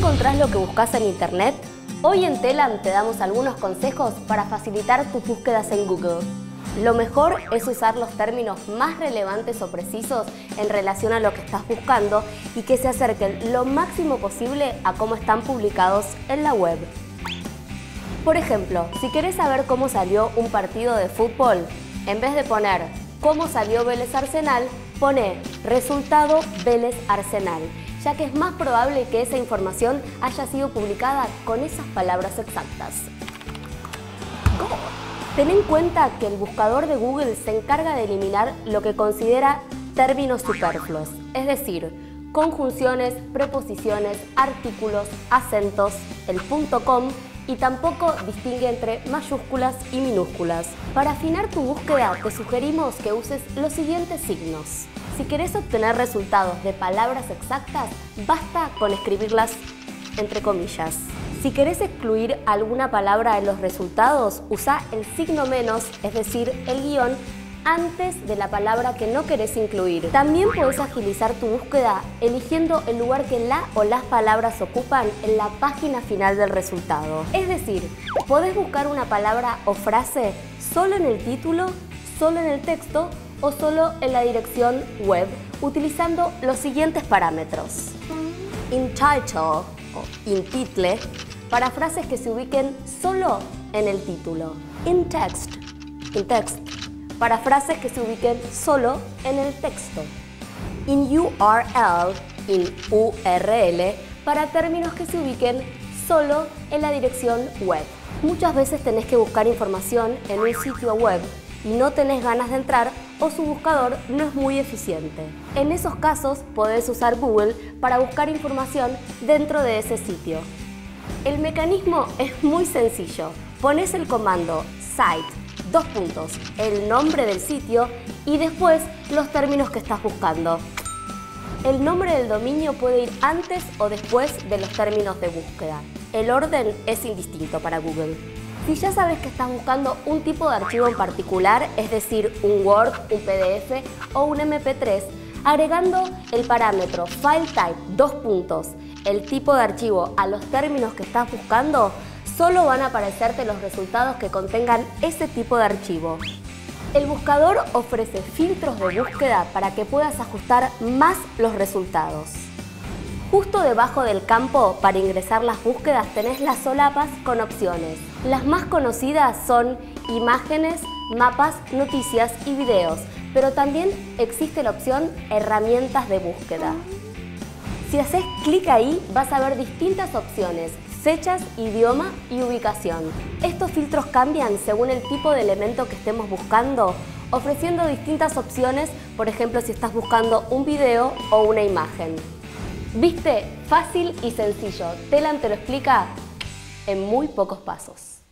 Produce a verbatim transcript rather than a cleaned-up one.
encontrás lo que buscas en Internet? Hoy en Telam te damos algunos consejos para facilitar tus búsquedas en Google. Lo mejor es usar los términos más relevantes o precisos en relación a lo que estás buscando y que se acerquen lo máximo posible a cómo están publicados en la web. Por ejemplo, si querés saber cómo salió un partido de fútbol, en vez de poner cómo salió Vélez Arsenal, pone resultado Vélez Arsenal, ya que es más probable que esa información haya sido publicada con esas palabras exactas. Ten en cuenta que el buscador de Google se encarga de eliminar lo que considera términos superfluos, es decir, conjunciones, preposiciones, artículos, acentos, el punto com, y tampoco distingue entre mayúsculas y minúsculas. Para afinar tu búsqueda te sugerimos que uses los siguientes signos. Si querés obtener resultados de palabras exactas, basta con escribirlas entre comillas. Si querés excluir alguna palabra de los resultados, usa el signo menos, es decir, el guión, antes de la palabra que no querés incluir. También podés agilizar tu búsqueda eligiendo el lugar que la o las palabras ocupan en la página final del resultado. Es decir, podés buscar una palabra o frase solo en el título, solo en el texto o solo en la dirección web, utilizando los siguientes parámetros. In title o in title, para frases que se ubiquen solo en el título. In text, in text, para frases que se ubiquen solo en el texto. In U R L, in U R L, para términos que se ubiquen solo en la dirección web. Muchas veces tenés que buscar información en un sitio web y no tenés ganas de entrar o su buscador no es muy eficiente. En esos casos podés usar Google para buscar información dentro de ese sitio. El mecanismo es muy sencillo. Pones el comando site, dos puntos, el nombre del sitio y después los términos que estás buscando. El nombre del dominio puede ir antes o después de los términos de búsqueda. El orden es indistinto para Google. Si ya sabes que estás buscando un tipo de archivo en particular, es decir, un Word, un P D F o un M P tres, agregando el parámetro FileType, dos puntos, el tipo de archivo a los términos que estás buscando, solo van a aparecerte los resultados que contengan ese tipo de archivo. El buscador ofrece filtros de búsqueda para que puedas ajustar más los resultados. Justo debajo del campo para ingresar las búsquedas tenés las solapas con opciones. Las más conocidas son imágenes, mapas, noticias y videos, pero también existe la opción herramientas de búsqueda. Si haces clic ahí vas a ver distintas opciones, fechas, idioma y ubicación. Estos filtros cambian según el tipo de elemento que estemos buscando, ofreciendo distintas opciones, por ejemplo si estás buscando un video o una imagen. ¿Viste? Fácil y sencillo. Telam te lo explica en muy pocos pasos.